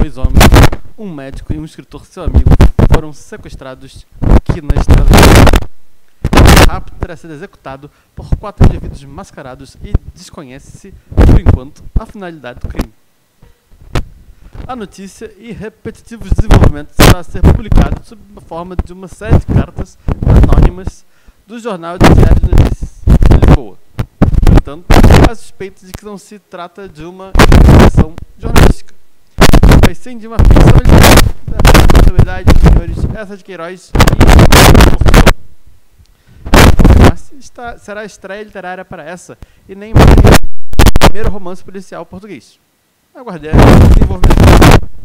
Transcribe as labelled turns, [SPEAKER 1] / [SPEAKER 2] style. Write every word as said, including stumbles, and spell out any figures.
[SPEAKER 1] Dois homens, um médico e um escritor seu amigo foram sequestrados aqui na estrada. O rapto terá sido executado por quatro indivíduos mascarados e desconhece-se, por enquanto, a finalidade do crime. A notícia e repetitivos desenvolvimentos será ser publicado sob a forma de uma série de cartas anônimas do jornal de Diário de Notícias de Lisboa. No entanto, há suspeitas de que não se trata de uma investigação jornalística, mas sim de uma ficção literária da responsabilidade dos senhores Essa de Queiroz e Portugal. Está, será a estreia literária para essa e nem mais o primeiro romance policial português. Aguardemos o desenvolvimento.